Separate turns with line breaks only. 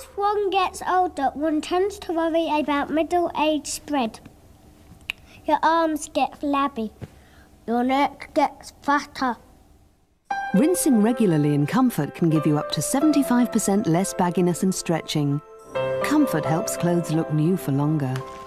one gets older, one tends to worry about middle-age spread. Your arms get flabby. Your neck gets fatter.
Rinsing regularly in Comfort can give you up to 75% less bagginess and stretching. Comfort helps clothes look new for longer.